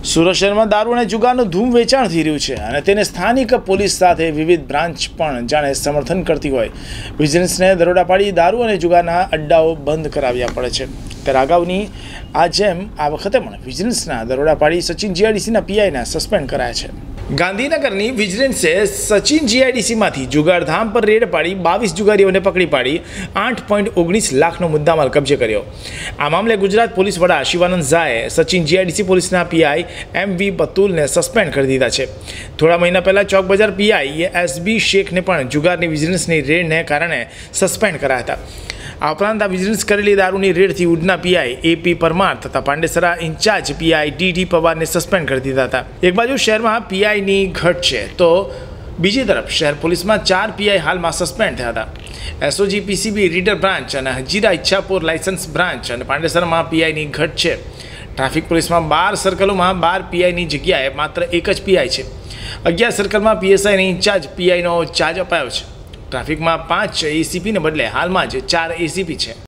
સુરત શહેરમાં દારૂ અને જુગારનું ધૂમ વેચાણ થઈ રહ્યું છે અને તેને સ્થાનિક પોલીસ સાથે વિવિધ બ્રાન્ચ પણ જાણે સમર્થન કરતી હોય. વિજિલન્સને દરોડા પાડી દારૂ અને જુગારના અડ્ડાઓ બંધ કરાવ્યા પડે છે. ત્યારે અગાઉની આ જેમ આ વખતે પણ વિજિલન્સના દરોડા પાડી સચિન જીઆઈડીસીના પીઆઈને સસ્પેન્ડ કરાયા છે. ગાંધીનગરની વિજિલન્સે સચિન જીઆઈડીસીમાંથી જુગારધામ પર રેડ પાડી 22 જુગારીઓને પકડી પાડી 8.19 લાખનો મુદ્દામાલ કબજે કર્યો. આ મામલે ગુજરાત પોલીસ વડા શિવાનંદ ઝાએ સચિન જીઆઈડીસી પોલીસના પીઆઈ એમવી બતુલને સસ્પેન્ડ કરી દીધા છે. થોડા મહિના પહેલા ચોક બજાર પીઆઈ એસબી શેખને પણ જુગારની વિજિલન્સની રેડને કારણે સસ્પેન્ડ કરાયા હતા. આ ઉપરાંત આ વિજિલન્સ કરેલી દારૂની રેડથી ઉડના પીઆઈ એપી પરમાર તથા પાંડેસરા ઇન્ચાર્જ પીઆઈ ડીડી પવારને સસ્પેન્ડ કરી દીધા હતા. એક બાજુ શહેરમાં પીઆઈની ઘટ છે તો બીજી તરફ શહેર પોલીસમાં 4 પીઆઈ હાલમાં સસ્પેન્ડ થયા હતા. એસઓજી પીસીબી રીડર બ્રાન્ચ અને હજીરા ઈચ્છાપુર લાયસન્સ બ્રાન્ચ અને પાંડેસરામાં પીઆઈની ઘટ છે. ટ્રાફિક પોલીસમાં 12 સર્કલોમાં 12 પીઆઈની જગ્યાએ માત્ર એક જ પીઆઈ છે. 11 સર્કલમાં પીએસઆઈની ઇન્ચાર્જ પીઆઈનો ચાર્જ અપાયો છે. ટ્રાફિકમાં 5 એસીપીને બદલે હાલમાં જ 4 એસીપી છે.